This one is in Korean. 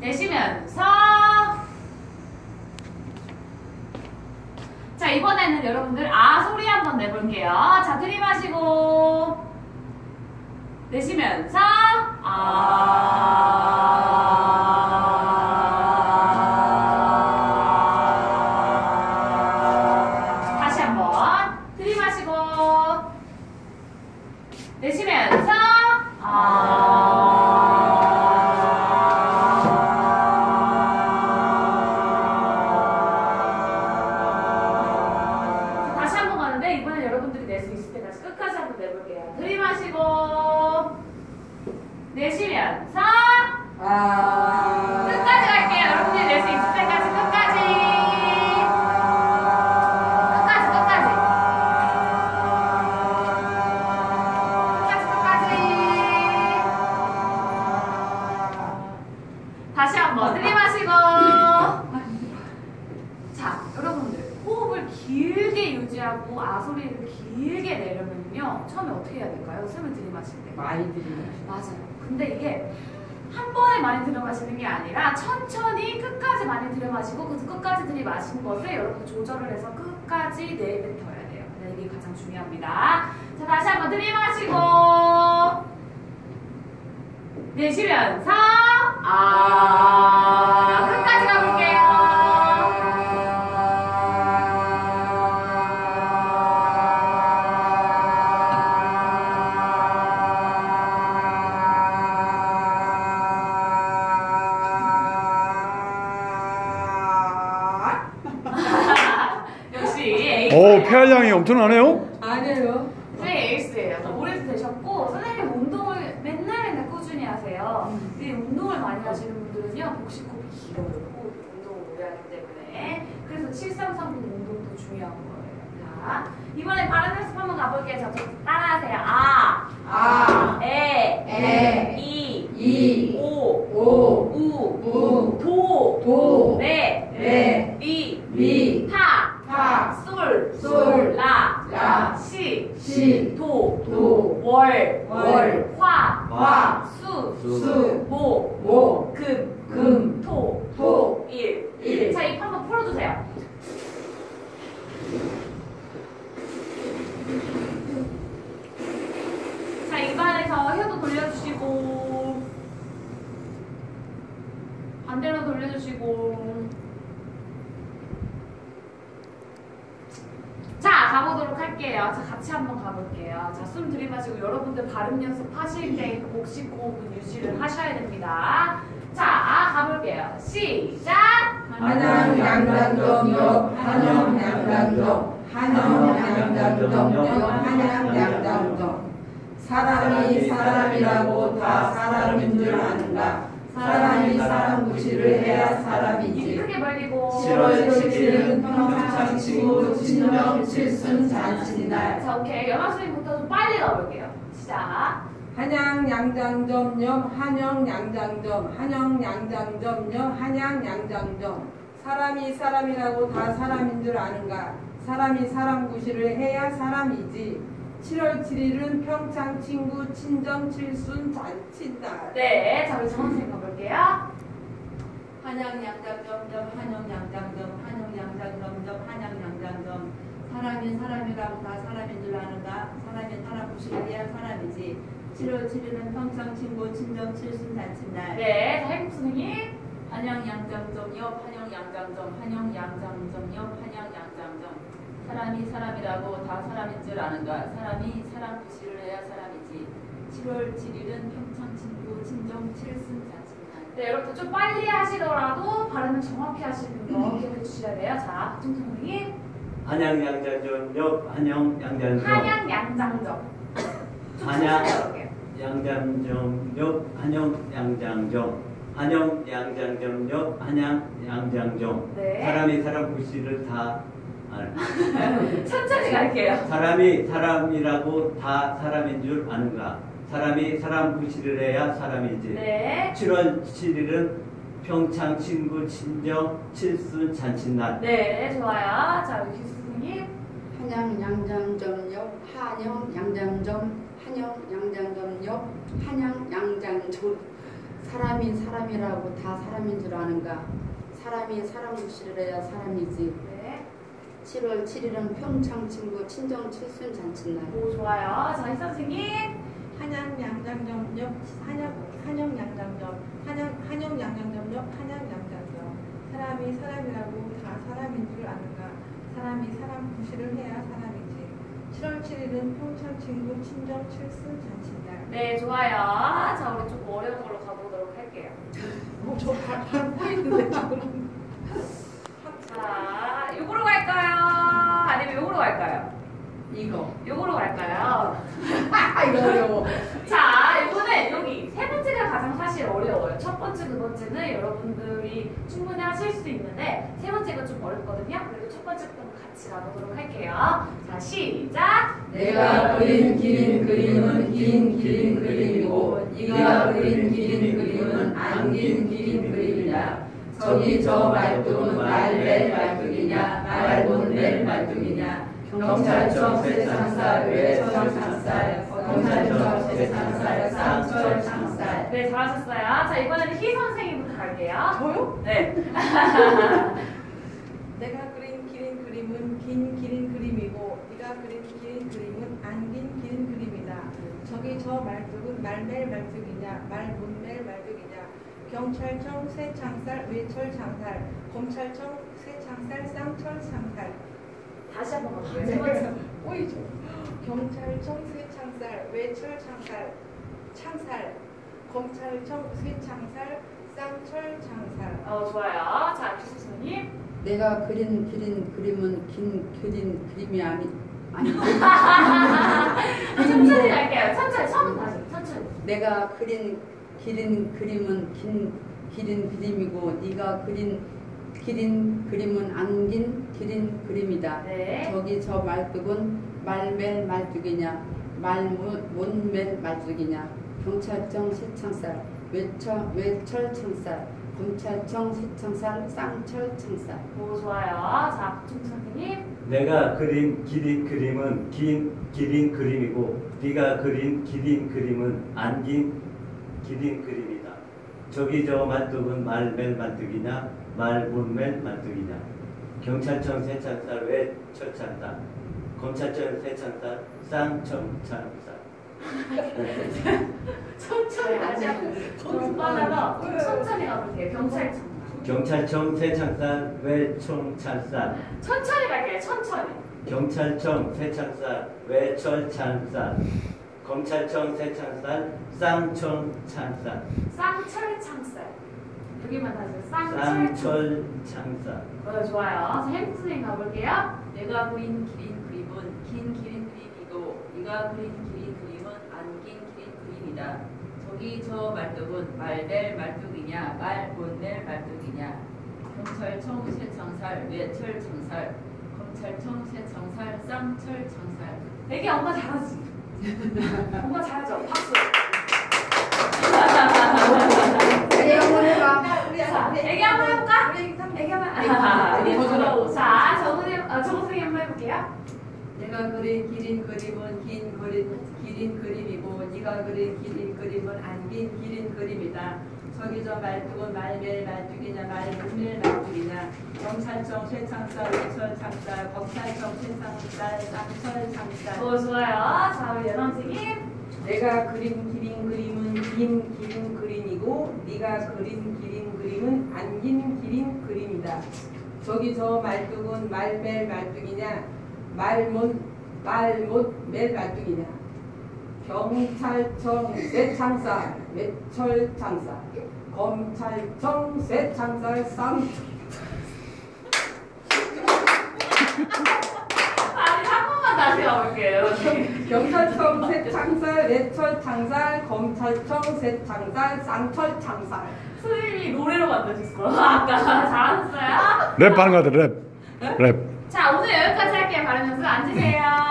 내쉬면서. 자, 이번에는 여러분들 아 소리 한번 내볼게요. 자, 들이마시고 내쉬면서 다시 한번 들이마시고 내쉬면서 다시 한번 가는데 이번엔 여러분들이 낼 수 있을 때까지 끝까지 한번 내볼게요. 들이마시고 내쉬면서 끝까지 갈게요. 여러분들이 낼 수 있을 때까지 끝까지 다시 한번 들이마시고. 자, 여러분들 호흡을 길게 유지하고 아 소리를 길게 내려면요 처음에 어떻게 해야 될까요? 숨을 들이마실 때 많이 들이마시고. 맞아요. 근데 이게 한 번에 많이 들이마시는 게 아니라 천천히 끝까지 많이 들이마시고 그 끝까지 들이마시는 것을 여러분 조절을 해서 끝까지 내뱉어야 돼요. 네, 이게 가장 중요합니다. 자, 다시 한번 들이마시고 내쉬면서 끝까지 가볼게요. 역시 에이스. 폐활량이 엄청나네요. 아니에요. 네, 에이스예요. 오래도 되셨고 선생님 운동을 맨날 꾸준히 하세요. 이 운동을 많이 하시는 분들은요 복식호흡이 길어요. 운동을 오래 하기 때문에. 그래서 733분 운동도 중요한 거예요. 자, 이번에 발음 연습 한번 가볼게요. 자, 저 따라하세요. 이, 오, 우, 도, 레, 미, 파, 솔, 라, 시, 도, 월, 화, 수, 모, 금, 토, 일. 자, 입 한번 풀어주세요. 자, 입안에서 혀도 돌려주시고 반대로 돌려주시고. 자, 가보도록 할게요. 자, 같이 한번 가볼게요. 자, 숨 들이마시고 여러분들 발음 연습하실 때 복식 호흡은 유지를 하셔야 됩니다. 자, 가볼게요. 시작! 한양 양장점 옆 한영 양장점 한영 양장점 옆 한양 양장점. 사람이 사람이라고 다 사람인 줄 아는가. 사람이 사람 무시를 해야 사람이지. 크게 벌리고 7월 7일은 평창 친구 친정 칠순 잔치날. 자, 오케이. 연합수님부터 좀 빨리 가볼게요. 시작! 한양 양장점 옆 한영 양장점 한영 양장점 옆 한양 양장점. 사람이 사람이라고 다 사람인 줄 아는가. 사람이 사람 무시를 해야 사람이지. 7월 7일은 평창 친구 친정 칠순 잔치날. 네, 자, 우리 정원수님 가볼게요. 한양 양장점 옆 한영 양장점 한영 양장점 옆 한양 양장점. 사람이 사람이라고 다 사람인 줄 아는가. 사람이 사람 무시를 해야 사람이지. 7월 7일은 평창 친구 친정 칠순 잔치날. 네, 자, 행복 선생님. 한양 양장점 옆 한영 양장점 한영 양장점 옆 한양 양장점. 사람이 사람이라고 다 사람인 줄 아는가. 사람이 사람 무시를 해야 사람이지. 7월 7일은 평창 친구 친정 칠순 잔치날. 네, 여러분 좀 빨리 하시더라도 발음을 정확히 하시는 거 기억해 주셔야 돼요. 자, 박정 선생님. 한양 양장점 옆 한영 양장점. 한양 양장점. 좀 한양 천천히 해볼게요. 양장점 옆 한영 양장점. 한영 양장점 옆 한양 양장점. 네. 사람이 사람 무시를 다 천천히 갈게요. 사람이 사람이라고 다 사람인 줄 아는가. 사람이 사람 무시를 해야 사람이지. 네. 7월 7일은 평창 친구 친정 칠순 잔치날. 네, 좋아요. 자, 우리 기수 선생님. 한양 양장점 옆 한영 양장점 한영 양장점 옆 한양 양장점. 사람이 사람이라고 다 사람인 줄 아는가? 사람이 사람 구실을 해야 사람이지. 네. 7월 7일은 평창 친구 친정 칠순 잔칫날. 오, 좋아요. 자, 이 선생님. 한양 양장점 옆 한영 양장점 한영 양장점 옆 한양 양장점. 사람이 사람이라고 다 사람인 줄 아는가? 사람이 사람 구실을 해야 사람이지. 7월 7일은 평창 친구 친정 칠순 잔칫날. 네, 좋아요. 자, 우리 좀 어려운 걸로 가보도록 할게요. 저발 보이는데 저는. 자, 요거로 갈까요? 아니면 요거로 갈까요? 이거. 요거로 갈까요? 이거 어려워. 자, 이거는 여기 세 번째가 가장 사실 어려워요. 첫 번째, 두 번째는 여러분들이 충분히 하실 수 있는데 세 번째가 좀 어렵거든요. 그래도 첫 번째부터 같이 나누도록 할게요. 자, 시작! 내가 그린 긴 그림은 긴 그림이고 네가 그린 긴 그림은 안 긴 그림이다. 저기 저 말뚝은 말벨 말뚝이냐 말본벨 말뚝이냐. 경찰청 세창살 외철 창살 경찰청 세창살 쌍철 창살. 네, 잘하셨어요. 자, 이번에는 희 선생님부터 갈게요. 저요? 네. 내가 그린 그림은 긴 그림이고 네가 그린 그림은 안 긴 그림이다. 저기 저 말뚝은 말멜 말뚝이냐 말본멜 말뚝이냐. 경찰청 세창살 외철 창살 검찰청 세창살 쌍철 창살. 다시 한 번만 세 번째. 오이죠. 경찰청 세창살 외철 창살 검찰청 세창살 쌍철 창살. 좋아요. 자, 기 선생님. 내가 그린 그림은 긴 그림이 아니 천천히 갈게요. 천천히, 처음 다시. 천천히. 내가 그린 그림은 긴 그림이고 네가 그린 그림은 안 긴 그림이다. 네. 저기 저 말뚝은 말멜 말뚝이냐 말몬멜 말뚝이냐. 경찰청 세창살 외철 창살 검찰청 세창살 쌍철 창살. 오, 좋아요. 자, 종 선생님. 내가 그린 그림은 긴 그림이고 네가 그린 그림은 안 긴 그림이다. 저기 저 말뚝은 말멜 말뚝이냐 말본멜 말뚝이냐. 경찰청 세창살 외철 창살 검찰청 세창살 쌍철 창살. 천천히 가시고 너무 빨라서 천천히 가보세요. 경찰청 세창살 외총 찬살 천천히 갈게요. 천천히. 경찰청 세창살 외철 찬살 검찰청 세창살 쌍철 찬살 쌍철 창살. 여기만 다시 쌍철 창살. 좋아요. 자, 혜국 선생님 가볼게요. 내가 그린 그림은 긴 그림이고 네가 그린 그림은 안 긴 그림이다. 저기 저 말뚝은 말벨 말뚝이냐 말본벨 말뚝이냐. 경찰청 세창살 외철 창살 검찰청 세창살 쌍철 창살. 되게 엄마 잘하지? 엄마 잘하죠? 박수. 애기 한번 해봐. 자, 애기 한번 해볼까? 애기 한번. 자, 정 선생님 한번 해볼게요. 내가 그린 그림은 긴 그림이고 네가 그린 그림은 안 긴 그림이다. 저기 저 말뚝은 말멜 말뚝이냐 말본멜 말뚝이냐. 경찰청 세창살 외철 창살 검찰청 세창살 쌍철 창살. 좋아요. 자, 우리 연아 선생님. 내가 그린 그림은 긴 그림이고 네가 그린 그림은 안 긴 그림이다. 저기 저 말뚝은 말멜 말뚝이냐 말못멜 말뚝이냐. 경찰청 세창살 외철 창살 검찰청 세창살 쌍철. 아니, 한 번만 다시 가볼게요. 경찰청 세창살 외철 창살 검찰청 세창살 쌍철 창살. 선생님이 노래로 만드셨어. 아까 잘하셨어요? 랩 하는 거 같아, 랩. 자, 오늘 여기까지 할게요. 바른 연습 앉으세요.